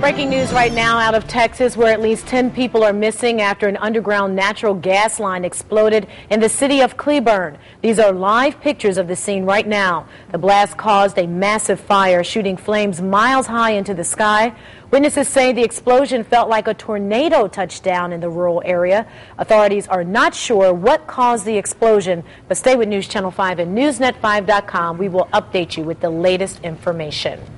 Breaking news right now out of Texas, where at least 10 people are missing after an underground natural gas line exploded in the city of Cleburne. These are live pictures of the scene right now. The blast caused a massive fire, shooting flames miles high into the sky. Witnesses say the explosion felt like a tornado touched down in the rural area. Authorities are not sure what caused the explosion, but stay with News Channel 5 and NewsNet5.com. We will update you with the latest information.